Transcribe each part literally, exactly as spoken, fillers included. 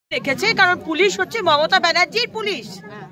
রেখেছে কারণ পুলিশ হচ্ছে মমতা ব্যানার্জির পুলিশ।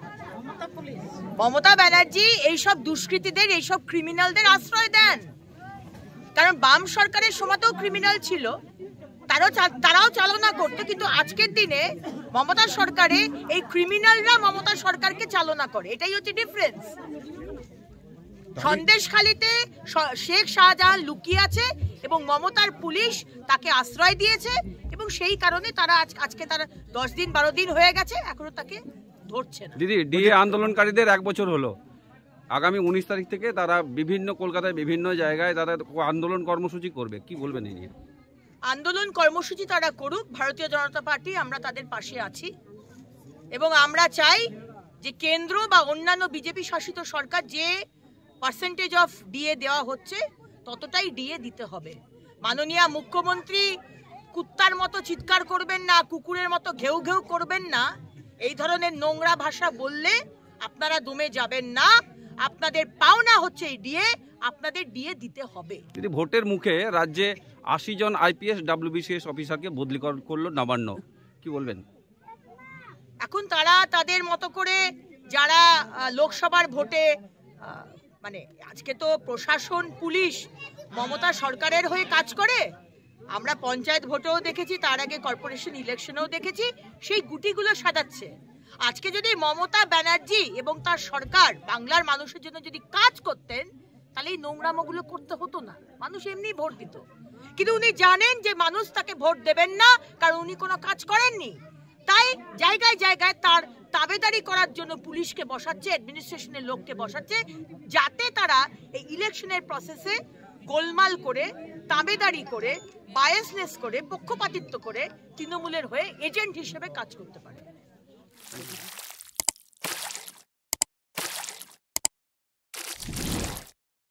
মমতা ব্যানার্জি এইসব দুষ্কৃতীদের এইসব ক্রিমিনালদের আশ্রয় দেন, কারণ বাম সরকারের সময়তেও ক্রিমিনাল ছিল, তারাও তারাও চালনা করতো, কিন্তু আজকের দিনে মমতা সরকারে এই ক্রিমিনালরা মমতা সরকারকে চালনা করে, এটাই হচ্ছে ডিফারেন্স। সন্দেশখালীতে শেখ শাহজাহান লুকিয়ে আছে এবং মমতার পুলিশ তাকে আশ্রয় দিয়েছে এবং সেই কারণে তারা আজকে তারা দশ দিন বারো দিন হয়ে গেছে এখনো তাকে ধরছে না। দিদি, ডিএ আন্দোলনকারীদের এক বছর হলো, আগামী উনিশ তারিখ থেকে তারা বিভিন্ন কলকাতায় বিভিন্ন জায়গায় তারা আন্দোলন কর্মসূচি করবে, কি বলবেন এই নিয়ে? আন্দোলন কর্মসূচি তারা করুক, ভারতীয় জনতা পার্টি আমরা তাদের পাশে আছি এবং আমরা চাই যে কেন্দ্র বা অন্যান্য বিজেপি শাসিত সরকার যে পার্সেন্টেজ অফ ডিএ দেওয়া হচ্ছে ততটাই ডিএ দিতে হবে। মাননীয় মুখ্যমন্ত্রী কুত্তার মতো চিৎকার করবেন না, কুকুরের মতো ঘেউ ঘেউ করবেন না, এই ধরনের নোংরা ভাষা বললে আপনারা দমে যাবেন না। আপনাদের পাওনা হচ্ছে এই ডিএ, আপনাদের ডিএ দিতে হবে। যদি ভোটের মুখে রাজ্যে আশি জন আইপিএস ডাব্লিউবিসিএস অফিসারকে বদলি করলো নবান্ন, কি বলবেন? এখন তারা তাদের মতো করে যারা লোকসভার ভোটে মানে আজকে তো প্রশাসন পুলিশ মমতা সরকারের হয়ে কাজ করে, আমরা পঞ্চায়েত ভোটেও দেখেছি, তার আগে কর্পোরেশন ইলেকশনেও দেখেছি, সেই গুটিগুলো সাজাচ্ছে। আজকে যদি মমতা ব্যানার্জি এবং তার সরকার বাংলার মানুষের জন্য যদি কাজ করতেন তাহলে এই নোংরামোগুলো করতে হতো না, মানুষ এমনি ভোট দিত। কিন্তু উনি জানেন যে মানুষ তাকে ভোট দেবেন না, কারণ উনি কোনো কাজ করেননি, তাই জায়গায় জায়গায় তার তাবেদারি করার জন্য পুলিশকে বসাচ্ছে, অ্যাডমিনিস্ট্রেশনের লোককে বসাচ্ছে, যাতে তারা এই ইলেকশনের প্রসেসে গোলমাল করে, তাবেদারি করে, বায়াসনেস করে, পক্ষপাতিত্ব করে তৃণমূলের হয়ে এজেন্ট হিসেবে কাজ করতে পারে।